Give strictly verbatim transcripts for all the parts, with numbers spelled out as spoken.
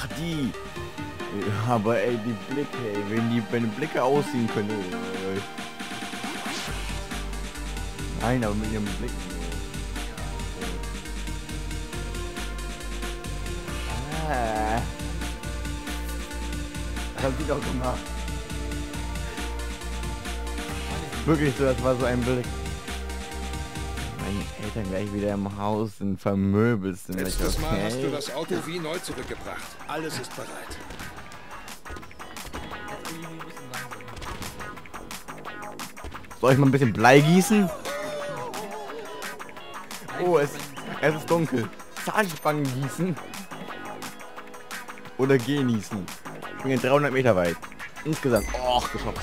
Ach, die. Aber ey, die Blicke, ey, wenn die meine Blicke aussehen können. Ey. Nein, aber mit ihrem Blick. Ah. Das haben die doch gemacht. Wirklich so, das war so ein Blick. Meine Eltern gleich wieder im Haus sind, vermöbelt sind. Letztes okay. Mal hast du das Auto wie neu zurückgebracht. Alles ist bereit. Soll ich mal ein bisschen Blei gießen? Oh, es, es ist dunkel. Zahnspangen gießen. Oder genießen. Ich bin jetzt dreihundert Meter weit. Insgesamt. Oh, geschafft.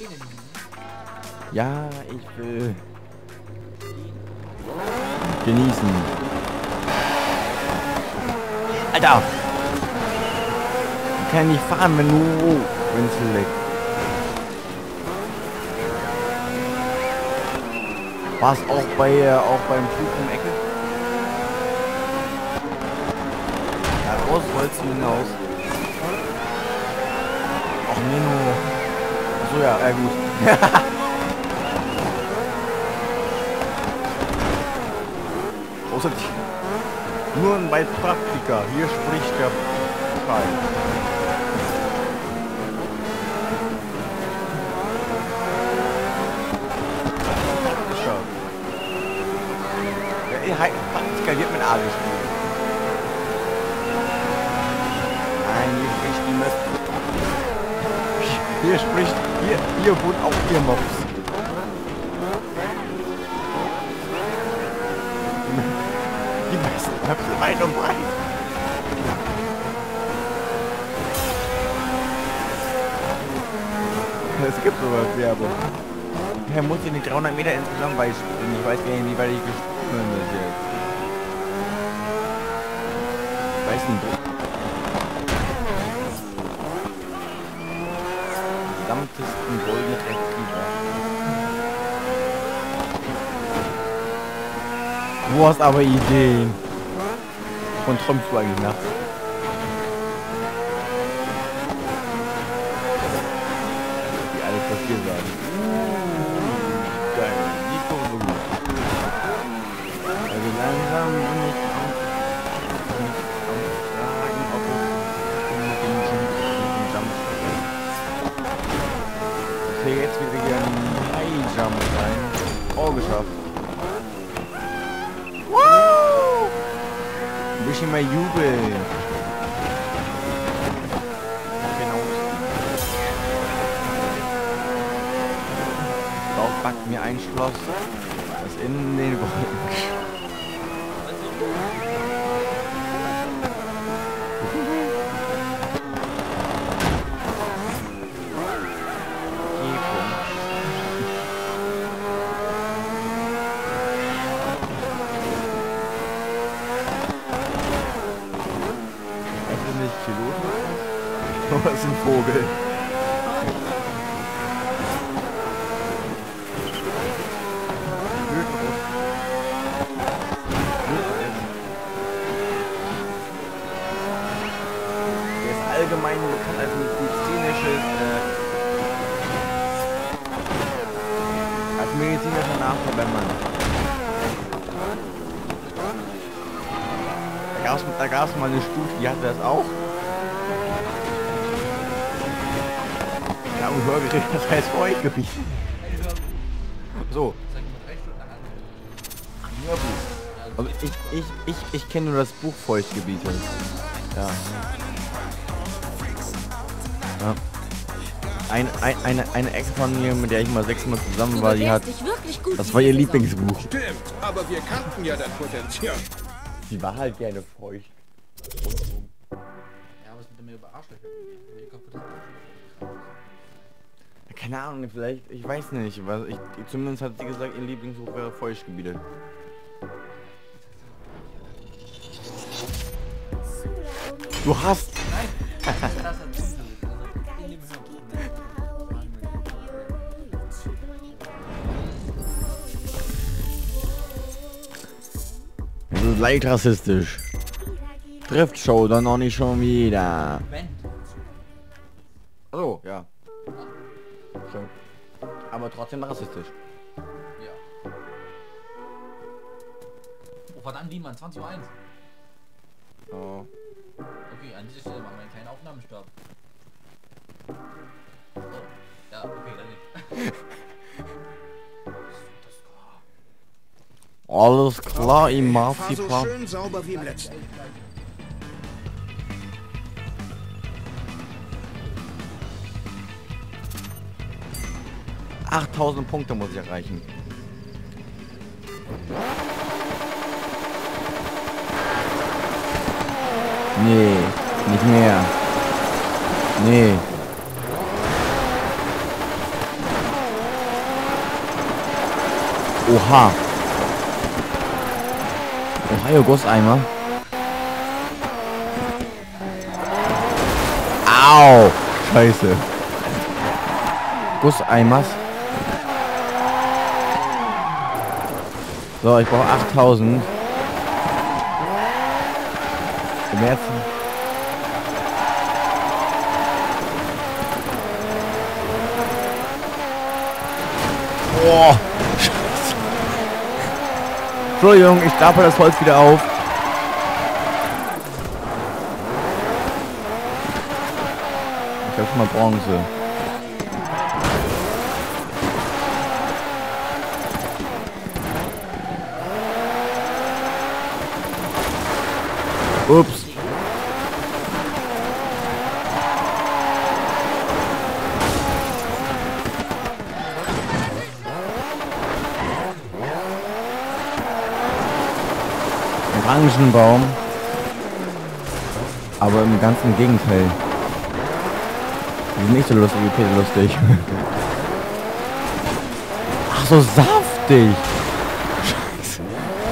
Ja, ich will genießen. Alter! Ich kann nicht fahren, wenn du... wenn es leckt. War es auch bei äh, auch beim Flug um Ecke? Ja, raus wollt's hinaus. Ach Menno. Achso, ja, äh, gut. Außer die, nur bei Praktika. Hier spricht der Frei. Praktika wird mit A gespielt. Nein, hier spricht die Mist. Hier spricht, hier, hier wohnt auch ihr Mops. Die besten Möpse weit und breit. Es gibt sowas Werbung. Er muss in die dreihundert Meter insgesamt beispringen. Ich weiß gar nicht, wie weit ich gesprungen bin bis jetzt. Ich weiß nicht. Gesamtesten goldene Retriever. Du hast aber Ideen. Von träumst du eigentlich nachts? Wie alles, was wir sagen. Geil, die Kurve gut. Also langsam bin ich am Fragen, ob es mit dem Jump okay, jetzt wird wieder ein High Jump rein. Oh, geschafft. Woo! Ein bisschen mehr jubeln. Backt mir ein Schloss, das in den Wolken. Das ist nicht Pilot, aber es ist ein Vogel. Allgemein bekannt als medizinisches, äh, als medizinischer Nachverband. Da gab es da gab's mal eine Studie, die hatte das auch. Ja, und Hörgerät, das heißt Feuchtgebiet. So. Also ich, ich, ich, ich kenne nur das Buch Feuchtgebiete. Ja. Ja. Ein, ein, eine, eine Ex von mir, mit der ich mal sechsmal zusammen war, die hat... Das war ihr Lieblingsbuch. Stimmt, aber wir kannten ja dein Potenzial. Sie war halt gerne feucht. Ja, was mit mir über Arschlöcher? Keine Ahnung, vielleicht, ich weiß nicht, was ich, zumindest hat sie gesagt, ihr Lieblingsbuch wäre Feuchtgebiete. Du hast... Das ist leicht rassistisch. Driftshow, dann noch nicht schon wieder. Wenn. Oh, ja. Schön. Aber trotzdem rassistisch. Ja. Oh, verdammt, wie man zwanzig Uhr eins. Oh. Okay, an dieser Stelle machen wir einen kleinen Aufnahmestopp. Oh, ja, okay, dann nicht. Alles klar, Okay, im fahr so Marzipan. schön sauber wie im letzten. achttausend Punkte muss ich erreichen. Nee, nicht mehr. Nee. Oha. Ohio Gusseimer. Au. Scheiße. Gusseimers. So, ich brauche achttausend. Im ersten. Boah. Scheiße. Entschuldigung, ich stapel das Holz wieder auf. Ich habe schon mal Bronze. Ups. Orangenbaum. Aber im ganzen Gegenteil. Die sind nicht so lustig wie Peter lustig. Ach, so saftig. Scheiße.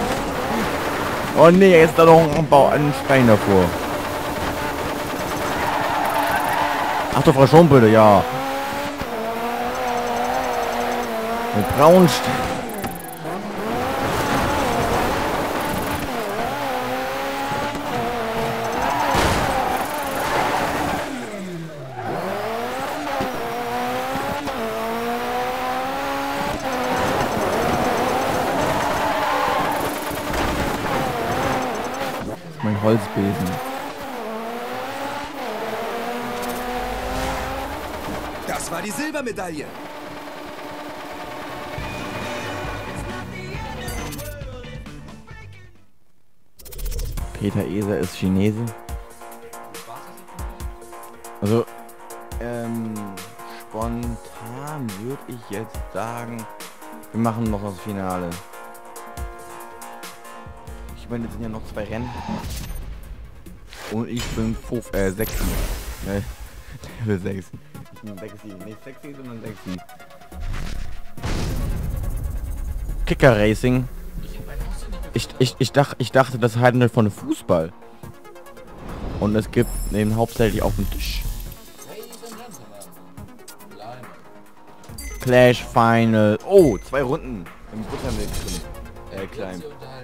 Oh nee, jetzt da noch ein, Bau, ein Stein davor. Ach du Frau Schumpelte, ja. Mit Braunstein. Mein Holzbesen. Das war die Silbermedaille. Peter Eser ist Chinese. Also, ähm, spontan würde ich jetzt sagen, wir machen noch das Finale. Ich meine, es sind ja noch zwei Rennen. Und ich bin fünf, äh, sechs. Ne, Level sechs. Ich bin sechs, nicht sexy, sondern sexy. Kicker Racing. Ich, ich, ich, dach, ich dachte, das handelt von Fußball. Und es gibt den hauptsächlich auf dem Tisch. Clash Final. Oh, zwei Runden im Buttermilch drin. Äh, klein.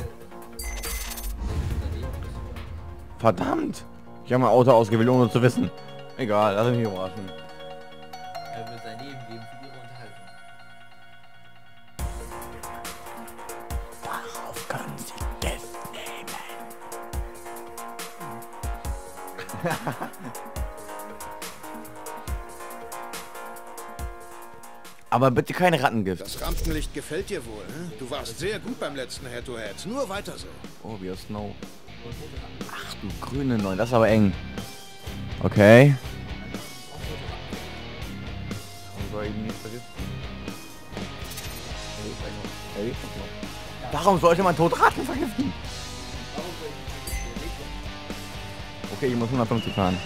Verdammt! Ich habe mein Auto ausgewählt, ohne zu wissen. Egal, lass mich überraschen. Er will sein Leben geben für ihre Unterhaltung. Darauf können Sie Gift nehmen. Aber bitte keine Rattengift. Das Rampenlicht gefällt dir wohl, hm? Du warst sehr gut beim letzten Head-to-Head. Nur weiter so. Oh, wie Snow. Ach du grüne Neun, das ist aber eng. Okay. Warum sollte man tot Ratten vergiften? Okay, ich muss hundertfünfzig fahren.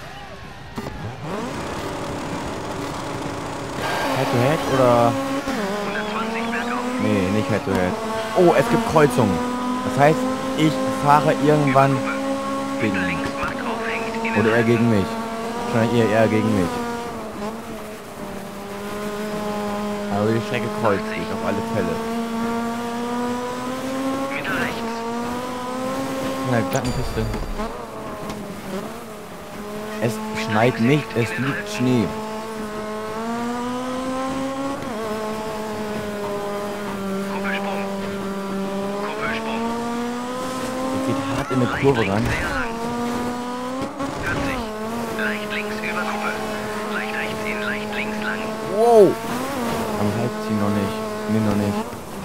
Head to Head oder? Nee, nicht Head to Head. Oh, es gibt Kreuzungen. Das heißt, ich fahre irgendwann gegen ihn. Oder er gegen mich. Wahrscheinlich eher er gegen mich. Also die Strecke kreuzt sich auf alle Fälle. In der glatten Piste. schneit nicht, es liegt Schnee. Kuppelsprung. Kuppelsprung. Es geht hart in eine Kurve ran. vierzig. Leicht links über Kuppe. Leicht rechts hin, leicht links lang. Wow! Am Halbziehen noch nicht. Nee, noch nicht.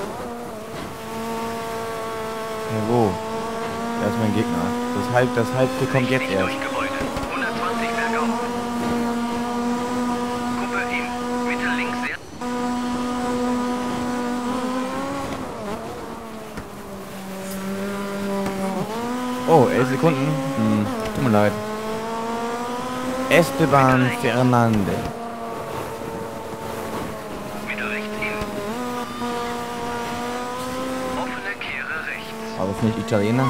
Ja, wo? Da ist mein Gegner. Das Halb, das Halbziel kommt jetzt Richtig erst. durch Gebäude. hundertzwanzig bergauf. Kuppe in. Mitte links sehr. Oh, elf Sekunden. Hm, tut mir leid. Esteban Fernandez. Mitte rechts hin. Offene Kehre rechts. Aber ist nicht Italiener?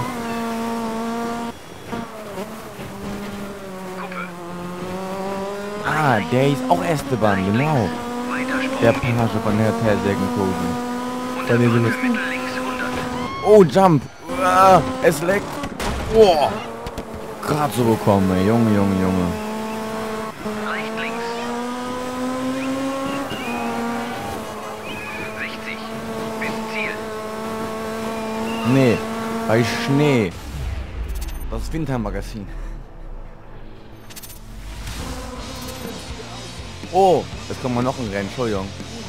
Kuppe. Ah, der ist auch Esteban, genau. Weiter Sprung Der in. Page von der Tersägenkosen. Und Von der den Brücke Simis- Mitte links hundert. Oh, Jump! Ah, es leckt! Oh. Gerade so bekommen, ey. Junge, Junge, Junge. Leicht links. sechzig. Bis Ziel. Nee, bei Schnee. Das Wintermagazin. Oh, jetzt kommt mal noch ein Rennen, Entschuldigung.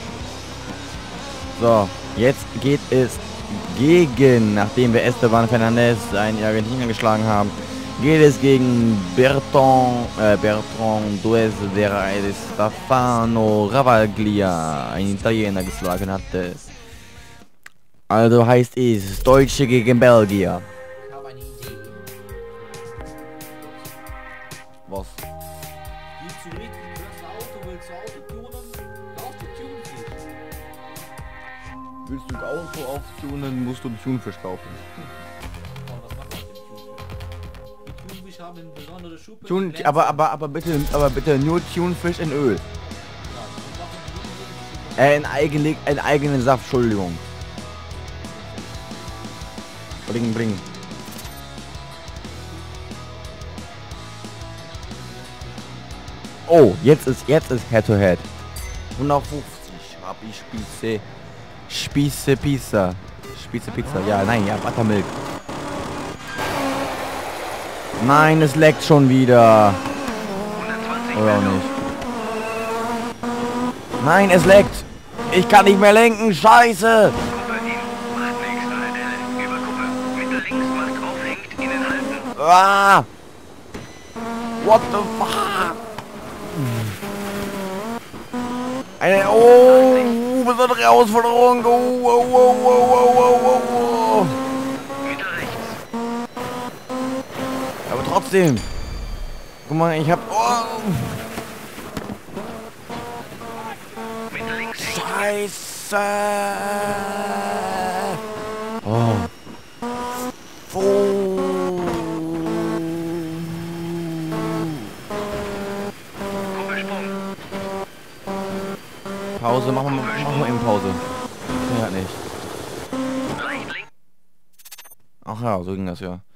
So, jetzt geht es gegen, nachdem wir Esteban Fernandez, einen Argentinier, geschlagen haben, geht es gegen Berton, äh, Bertrand Duez, der Stefano Ravaglia, ein Italiener, geschlagen hatte. Also heißt es Deutsche gegen Belgier. Ich habe eine Idee. Was? Geh zurück, du hörst Auto, willst du Auto tunen? Lauf die Tunefisch. Willst du ein Auto auftunen, musst du einen Thunfisch kaufen. Oh, was macht man mit dem Thunfisch? Die Thunfisch haben eine besondere Schuppe. Thun, die glänzen. aber, aber, aber bitte, aber bitte nur Thunfisch in Öl. Ja, die machen die Thunfisch. Äh, in, eigen, in eigenen Saft, Entschuldigung. Bling, bling. Oh, jetzt ist, jetzt ist Head-to-Head. hundertfünfzig hab ich Spieße. Spieße Pizza. Spieße Pizza, ja, nein, ja, Buttermilk. Nein, es leckt schon wieder. hundertzwanzig Oder auch bergauf. nicht. Nein, es leckt. Ich kann nicht mehr lenken, scheiße. Kuppe in. Macht nichts, eine Delle. Über Kuppe. Mitte links macht aufhängt. Innen halten. Ah! What the fuck? Eine oh, besondere Herausforderung. Oh, oh, oh, oh, oh, oh, oh, oh. Mitte rechts. Aber trotzdem. Guck mal, ich hab. Oh, Mitte links hängt. Scheiße. Oh. Oh. Kuppelsprung. Pause, machen wir, machen wir eben Pause. Ja, nicht. Leicht links. Ach ja, so ging das ja.